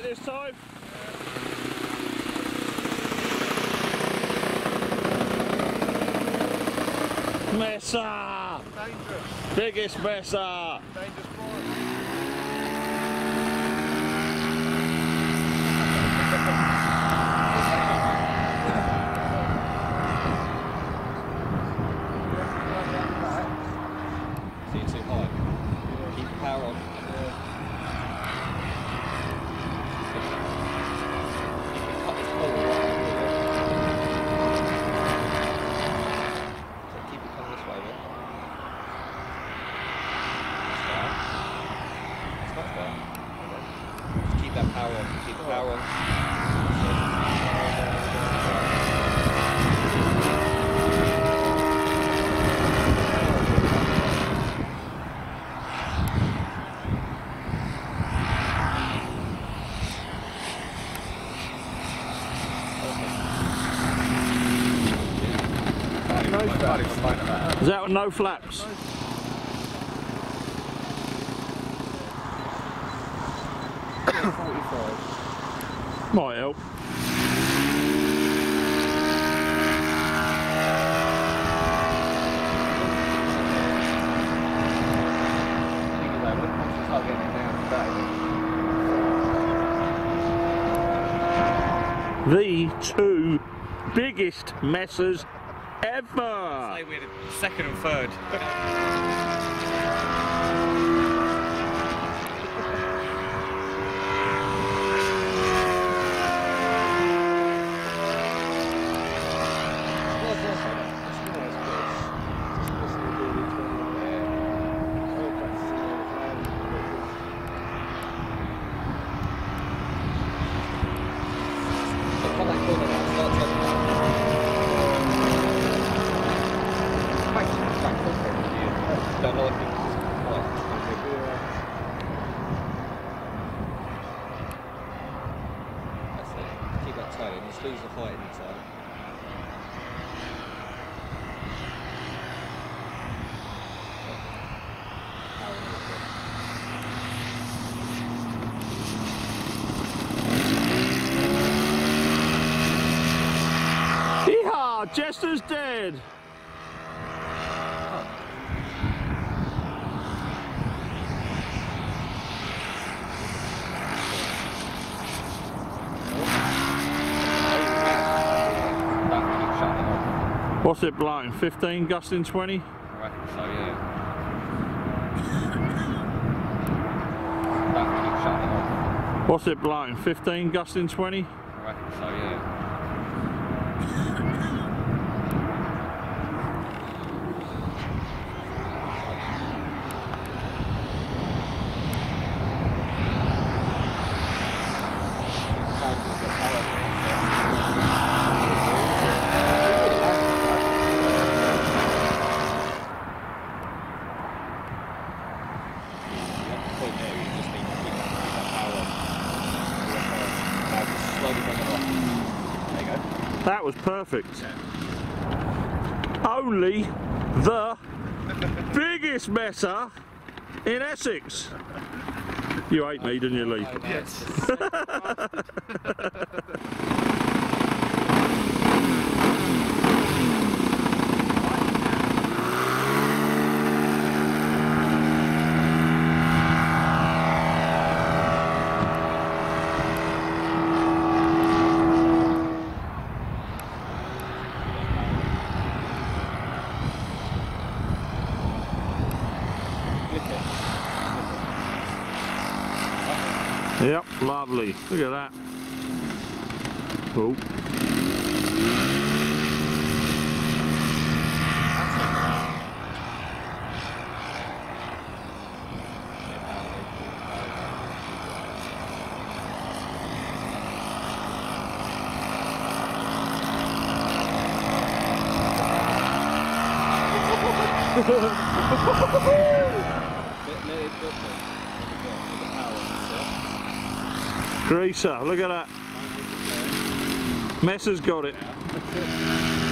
this time? Messer! Dangerous. Biggest messer! Dangerous sport. See you too high. Keep the power on. Cut this hole right so keep it coming this way, man. That's much better. Just keep that power on. Keep the power on. Is that with no flaps? Might help. The two biggest messers ever! Say we're the second and third. Don't know if it's that's it. Keep that tight and just lose the height in the time. Yeehaw! Jester's dead! What's it blowing? 15, gusting 20? I reckon so, yeah. What's it blowing? 15, gusting 20? I reckon so, yeah. That was perfect. Only the biggest messer in Essex. You hate me, didn't you, Lee? Yes. Yep, lovely. Look at that. Oh. Greaser, look at that. Messer's got it.